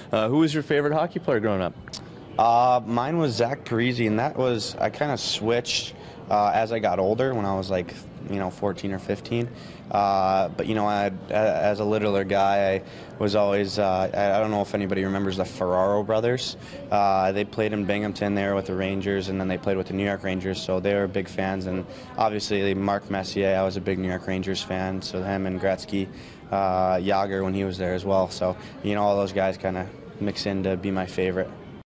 Who was your favorite hockey player growing up? Mine was Zach Parise, and I kind of switched as I got older when I was like, 14 or 15. But, as a littler guy, I was always, I don't know if anybody remembers the Ferraro brothers. They played in Binghamton there with the Rangers, and then they played with the New York Rangers, so they were big fans. And obviously, Mark Messier, I was a big New York Rangers fan, so him and Gretzky, Yager when he was there as well. So, all those guys kind of mix in to be my favorite.